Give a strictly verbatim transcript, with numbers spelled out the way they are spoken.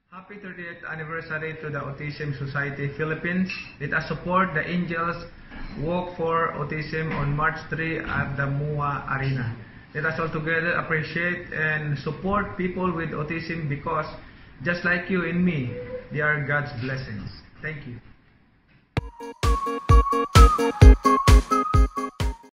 Happy thirtieth anniversary to the Autism Society Philippines. Let us support the Angels Walk for Autism on March third at the M U A Arena. Let us all together appreciate and support people with autism because just like you and me, they are God's blessings. Thank you.